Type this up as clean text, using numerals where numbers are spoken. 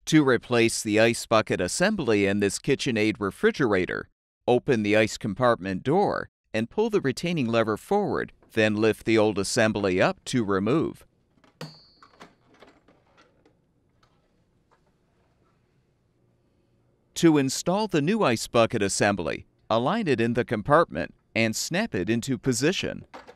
To replace the ice bucket assembly in this KitchenAid refrigerator, open the ice compartment door and pull the retaining lever forward, then lift the old assembly up to remove. To install the new ice bucket assembly, align it in the compartment and snap it into position.